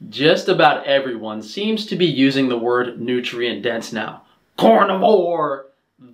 Just about everyone seems to be using the word nutrient dense now. Carnivore,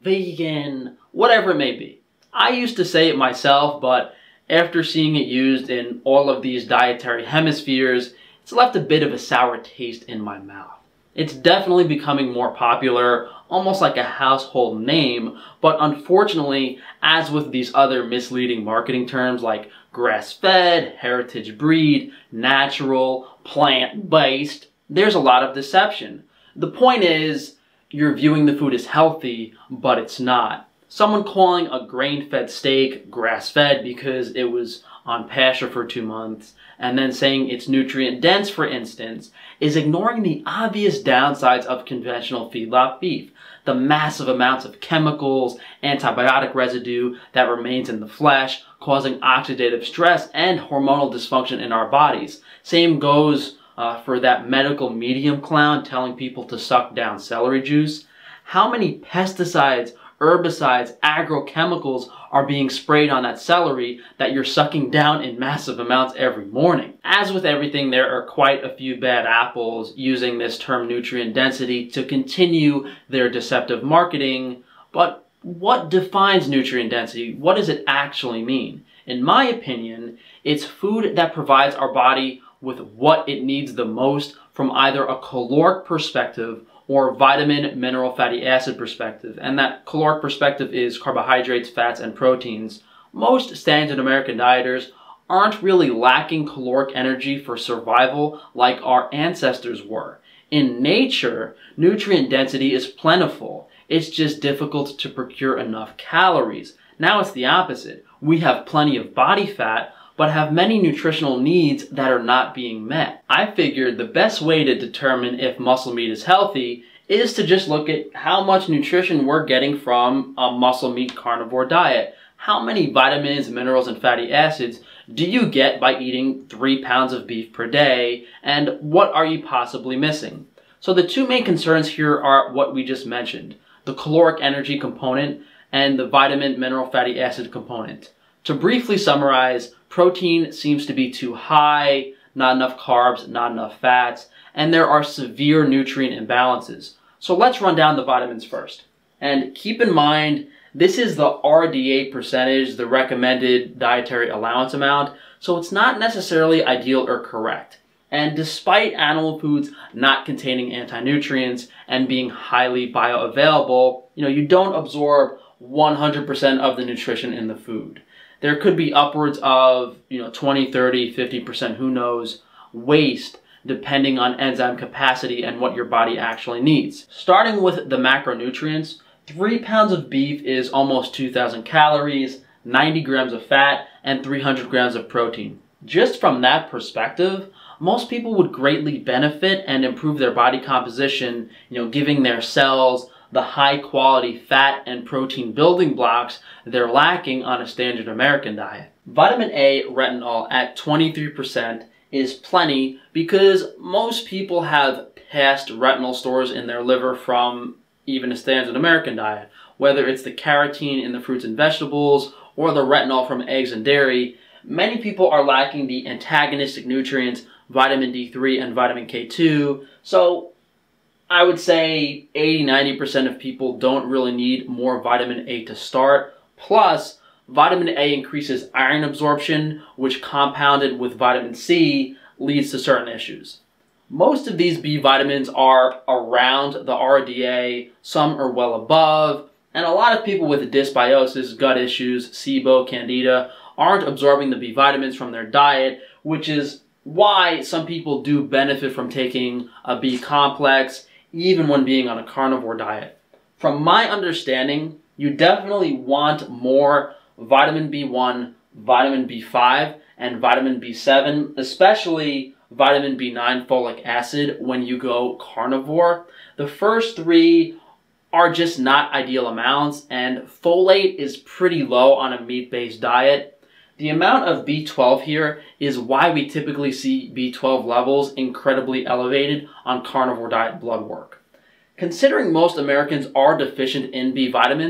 vegan, whatever it may be. I used to say it myself, but after seeing it used in all of these dietary hemispheres, it's left a bit of a sour taste in my mouth. It's definitely becoming more popular, almost like a household name, but unfortunately, as with these other misleading marketing terms like grass-fed, heritage breed, natural, plant-based, there's a lot of deception. The point is, you're viewing the food as healthy, but it's not. Someone calling a grain-fed steak grass-fed because it was on pasture for 2 months, and then saying it's nutrient dense, for instance, is ignoring the obvious downsides of conventional feedlot beef. The massive amounts of chemicals, antibiotic residue that remains in the flesh, causing oxidative stress and hormonal dysfunction in our bodies. Same goes for that medical medium clown telling people to suck down celery juice. How many pesticides, herbicides, agrochemicals are being sprayed on that celery that you're sucking down in massive amounts every morning? As with everything, there are quite a few bad apples using this term nutrient density to continue their deceptive marketing. But what defines nutrient density? What does it actually mean? In my opinion, it's food that provides our body with what it needs the most from either a caloric perspective or vitamin, mineral, fatty acid perspective. And that caloric perspective is carbohydrates, fats, and proteins. Most standard American dieters aren't really lacking caloric energy for survival like our ancestors were. In nature, nutrient density is plentiful. It's just difficult to procure enough calories. Now it's the opposite. We have plenty of body fat, but have many nutritional needs that are not being met. I figured the best way to determine if muscle meat is healthy is to just look at how much nutrition we're getting from a muscle meat carnivore diet. How many vitamins, minerals, and fatty acids do you get by eating 3 pounds of beef per day, and what are you possibly missing? So the two main concerns here are what we just mentioned, the caloric energy component and the vitamin, mineral, fatty acid component. To briefly summarize, protein seems to be too high, not enough carbs, not enough fats, and there are severe nutrient imbalances. So let's run down the vitamins first. And keep in mind, this is the RDA percentage, the recommended dietary allowance amount, so it's not necessarily ideal or correct. And despite animal foods not containing anti-nutrients and being highly bioavailable, you don't absorb 100% of the nutrition in the food. There could be upwards of 20, 30, 50%, who knows, waste depending on enzyme capacity and what your body actually needs. Starting with the macronutrients, 3 pounds of beef is almost 2,000 calories, 90 grams of fat, and 300 grams of protein. Just from that perspective, most people would greatly benefit and improve their body composition, giving their cells the high quality fat and protein building blocks they're lacking on a standard American diet. Vitamin A retinol at 23% is plenty because most people have past retinol stores in their liver from even a standard American diet. Whether it's the carotene in the fruits and vegetables or the retinol from eggs and dairy, many people are lacking the antagonistic nutrients vitamin D3 and vitamin K2, so I would say 80–90% of people don't really need more vitamin A to start. Plus, vitamin A increases iron absorption, which compounded with vitamin C leads to certain issues. Most of these B vitamins are around the RDA, some are well above, and a lot of people with dysbiosis, gut issues, SIBO, candida, aren't absorbing the B vitamins from their diet, which is why some people do benefit from taking a B complex, even when being on a carnivore diet. From my understanding, you definitely want more vitamin B1, vitamin B5, and vitamin B7, especially vitamin B9 folic acid when you go carnivore. The first three are just not ideal amounts, and folate is pretty low on a meat-based diet. The amount of B12 here is why we typically see B12 levels incredibly elevated on carnivore diet blood work. Considering most Americans are deficient in B vitamins,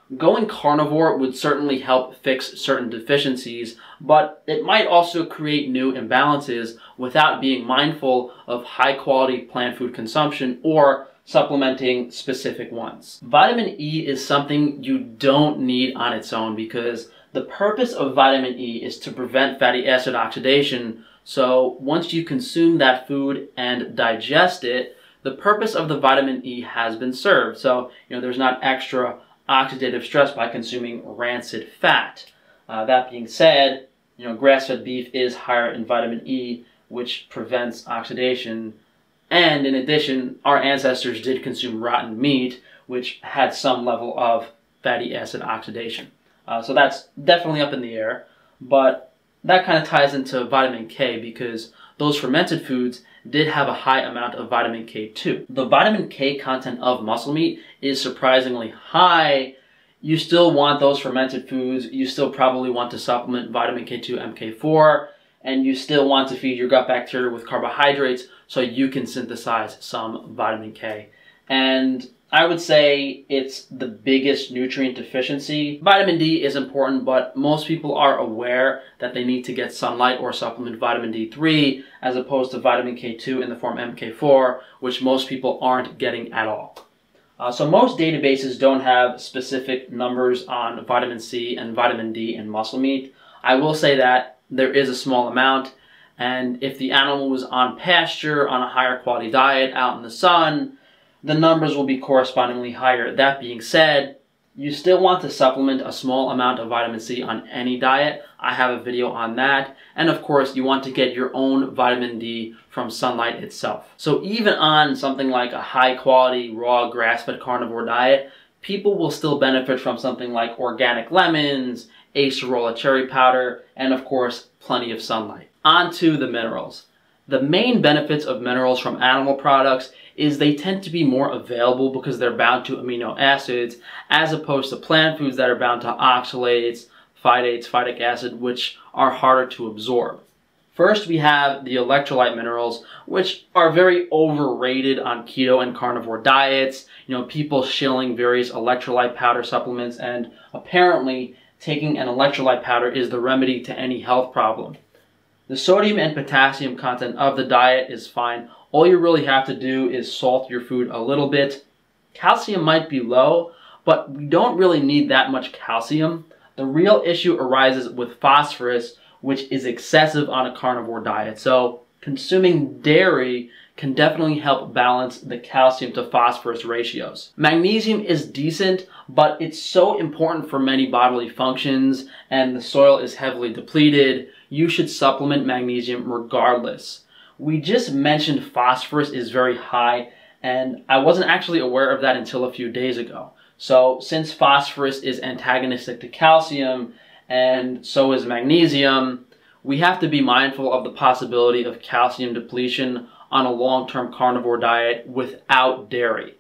Going carnivore would certainly help fix certain deficiencies, but it might also create new imbalances without being mindful of high-quality plant food consumption or supplementing specific ones. Vitamin E is something you don't need on its own because the purpose of vitamin E is to prevent fatty acid oxidation. So once you consume that food and digest it, the purpose of the vitamin E has been served. So, there's not extra oxidative stress by consuming rancid fat. That being said, grass-fed beef is higher in vitamin E, which prevents oxidation. And in addition, our ancestors did consume rotten meat, which had some level of fatty acid oxidation. So that's definitely up in the air. But that kind of ties into vitamin K because those fermented foods did have a high amount of vitamin K too. The vitamin K content of muscle meat is surprisingly high. You still want those fermented foods. You still probably want to supplement vitamin K2, MK4, and you still want to feed your gut bacteria with carbohydrates so you can synthesize some vitamin K. And I would say it's the biggest nutrient deficiency. Vitamin D is important, but most people are aware that they need to get sunlight or supplement vitamin D3 as opposed to vitamin K2 in the form MK4, which most people aren't getting at all. So most databases don't have specific numbers on vitamin C and vitamin D in muscle meat. I will say that there is a small amount, and if the animal was on pasture, on a higher quality diet, out in the sun, the numbers will be correspondingly higher. That being said, you still want to supplement a small amount of vitamin C on any diet. I have a video on that. And of course, you want to get your own vitamin D from sunlight itself. So even on something like a high quality, raw, grass-fed carnivore diet, people will still benefit from something like organic lemons, acerola cherry powder, and of course, plenty of sunlight. On to the minerals. The main benefits of minerals from animal products is they tend to be more available because they're bound to amino acids as opposed to plant foods that are bound to oxalates, phytates, phytic acid, which are harder to absorb. First, we have the electrolyte minerals, which are very overrated on keto and carnivore diets. People shilling various electrolyte powder supplements, and apparently taking an electrolyte powder is the remedy to any health problem. The sodium and potassium content of the diet is fine. All you really have to do is salt your food a little bit. Calcium might be low, but we don't really need that much calcium. The real issue arises with phosphorus, which is excessive on a carnivore diet. So consuming dairy can definitely help balance the calcium to phosphorus ratios. Magnesium is decent, but it's so important for many bodily functions, and the soil is heavily depleted. You should supplement magnesium regardless. We just mentioned phosphorus is very high, and I wasn't actually aware of that until a few days ago. So since phosphorus is antagonistic to calcium, and so is magnesium, we have to be mindful of the possibility of calcium depletion on a long-term carnivore diet without dairy.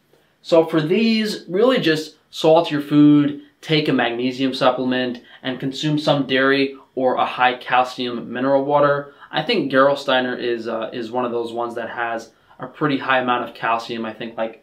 So for these, really just salt your food, take a magnesium supplement, and consume some dairy or a high calcium mineral water. I think Gerolsteiner is one of those ones that has a pretty high amount of calcium, I think like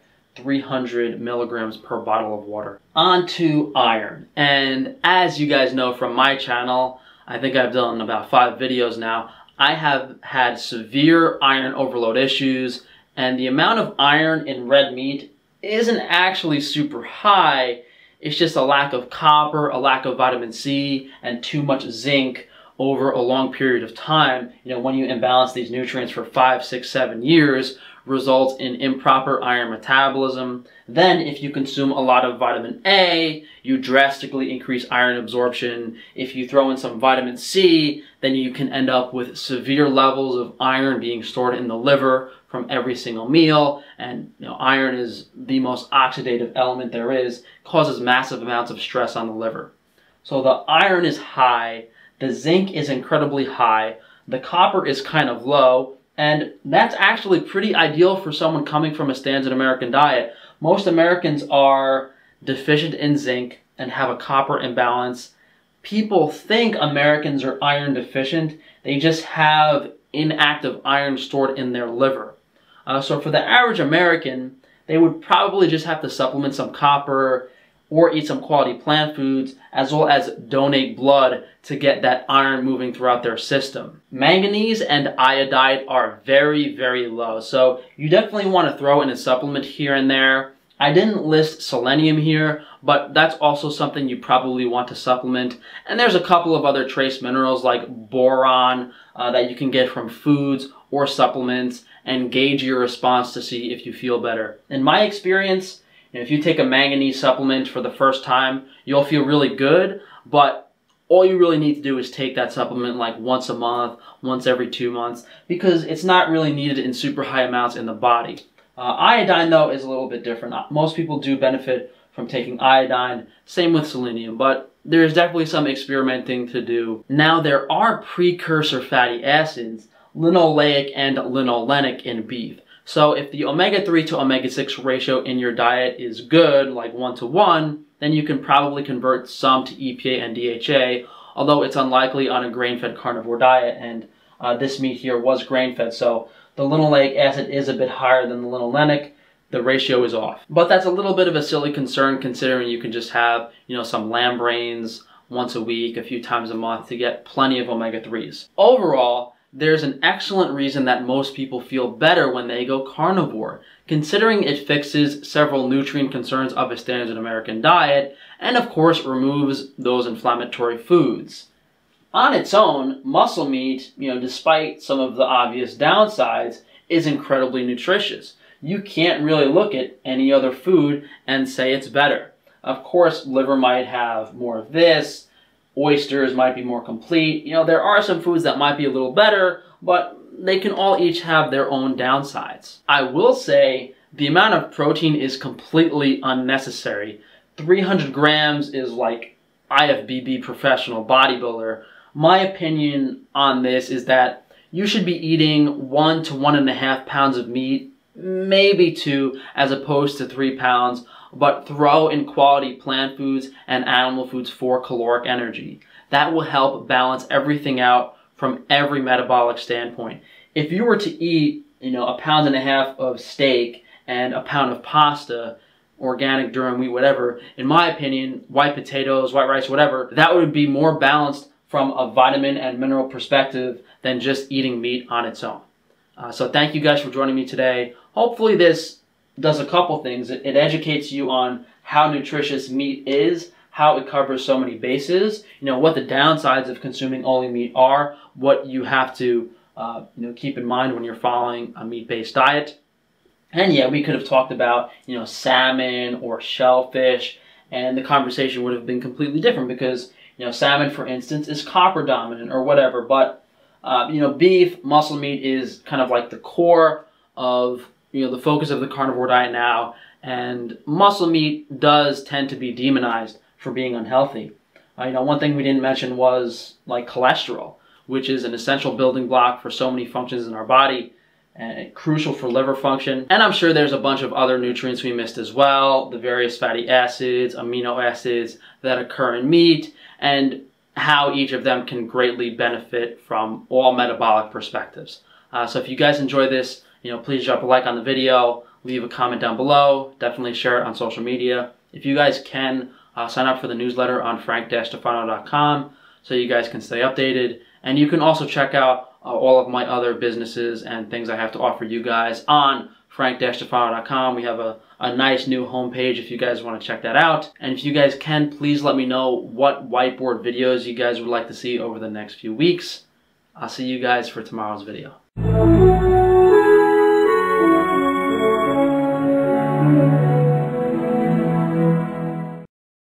300 milligrams per bottle of water. On to iron. And as you guys know from my channel, I think I've done about 5 videos now, I have had severe iron overload issues, and the amount of iron in red meat isn't actually super high. It's just a lack of copper, a lack of vitamin C, and too much zinc over a long period of time. When you imbalance these nutrients for 5, 6, 7 years, results in improper iron metabolism. Then if you consume a lot of vitamin A, you drastically increase iron absorption. If you throw in some vitamin C, then you can end up with severe levels of iron being stored in the liver from every single meal. And iron is the most oxidative element there is, causes massive amounts of stress on the liver. So the iron is high, the zinc is incredibly high, the copper is kind of low, and that's actually pretty ideal for someone coming from a standard American diet. Most Americans are deficient in zinc and have a copper imbalance. People think Americans are iron deficient. They just have inactive iron stored in their liver. So for the average American, they would probably just have to supplement some copper, or eat some quality plant foods, as well as donate blood to get that iron moving throughout their system. Manganese and iodide are very, very low, so you definitely want to throw in a supplement here and there. I didn't list selenium here, but that's also something you probably want to supplement. And there's a couple of other trace minerals like boron that you can get from foods or supplements, and gauge your response to see if you feel better. In my experience, if you take a manganese supplement for the first time, you'll feel really good, but all you really need to do is take that supplement like once a month, once every 2 months, because it's not really needed in super high amounts in the body. Iodine, though, is a little bit different. Most people do benefit from taking iodine, same with selenium, but there's definitely some experimenting to do. Now, there are precursor fatty acids, linoleic and linolenic, in beef. So if the omega-3 to omega-6 ratio in your diet is good, like 1:1, then you can probably convert some to EPA and DHA, although it's unlikely on a grain-fed carnivore diet, and this meat here was grain-fed, so the linoleic acid is a bit higher than the linolenic. The ratio is off. But that's a little bit of a silly concern, considering you can just have, some lamb brains once a week, a few times a month, to get plenty of omega-3s. Overall, there's an excellent reason that most people feel better when they go carnivore, considering it fixes several nutrient concerns of a standard American diet, and of course removes those inflammatory foods. On its own, muscle meat, despite some of the obvious downsides, is incredibly nutritious. You can't really look at any other food and say it's better. Of course, liver might have more of this, oysters might be more complete. There are some foods that might be a little better, but they can all each have their own downsides. I will say the amount of protein is completely unnecessary. 300 grams is like IFBB professional bodybuilder. My opinion on this is that you should be eating 1 to 1.5 pounds of meat, maybe 2, as opposed to 3 pounds, but throw in quality plant foods and animal foods for caloric energy. That will help balance everything out from every metabolic standpoint. If you were to eat, 1.5 pounds of steak and a pound of pasta, organic, durum wheat, whatever, in my opinion, white potatoes, white rice, whatever, that would be more balanced from a vitamin and mineral perspective than just eating meat on its own. So thank you guys for joining me today. Hopefully this does a couple things. It educates you on how nutritious meat is, how it covers so many bases, what the downsides of consuming only meat are, what you have to keep in mind when you're following a meat-based diet. And yeah, we could have talked about, salmon or shellfish, and the conversation would have been completely different because, salmon, for instance, is copper dominant or whatever, but beef, muscle meat is kind of like the core of, the focus of the carnivore diet now, and muscle meat does tend to be demonized for being unhealthy. One thing we didn't mention was like cholesterol, which is an essential building block for so many functions in our body, and crucial for liver function. And I'm sure there's a bunch of other nutrients we missed as well, the various fatty acids, amino acids that occur in meat, and how each of them can greatly benefit from all metabolic perspectives. So if you guys enjoy this, please drop a like on the video, leave a comment down below, definitely share it on social media. If you guys can, sign up for the newsletter on frank-tufano.com so you guys can stay updated. And you can also check out all of my other businesses and things I have to offer you guys on frank-tufano.com. We have a nice new homepage if you guys want to check that out. And if you guys can, please let me know what whiteboard videos you guys would like to see over the next few weeks. I'll see you guys for tomorrow's video.